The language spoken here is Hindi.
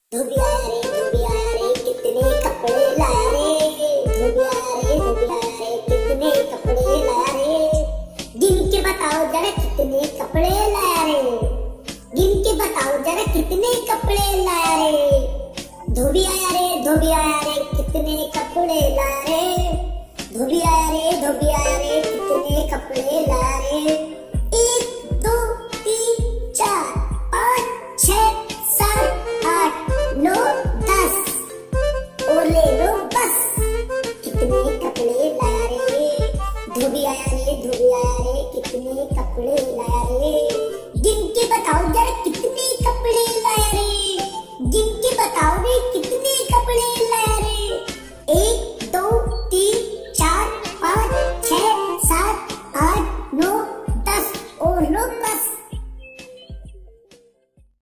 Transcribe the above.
धोबी आया रे कितने कपड़े लाया रे। धोबी आया रे कितने कपड़े लाया रे। गिन के बताओ जरा कितने कपड़े लाया रे। गिन के बताओ जरा कितने कपड़े लाया रे। धोबी आया रे कितने कपड़े लाया रे। धोबी आया रे कितने कपड़े लाया रे। 1 2 3 4 5 6 7 8 9 10 और ले लो बस। कितने कपड़े लाया रे। धोबी आया रे कितने कपड़े